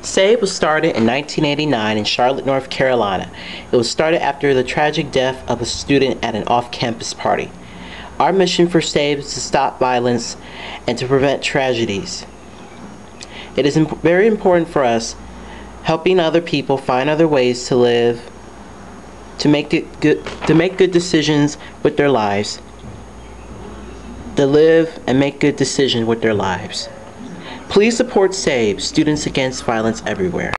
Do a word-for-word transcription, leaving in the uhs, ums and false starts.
SAVE was started in nineteen eighty-nine in Charlotte, North Carolina. It was started after the tragic death of a student at an off-campus party. Our mission for SAVE is to stop violence and to prevent tragedies. It is imp- very important for us helping other people find other ways to live, to make it good, to make good decisions with their lives, to live and make good decisions with their lives. Please support SAVE, Students Against Violence Everywhere.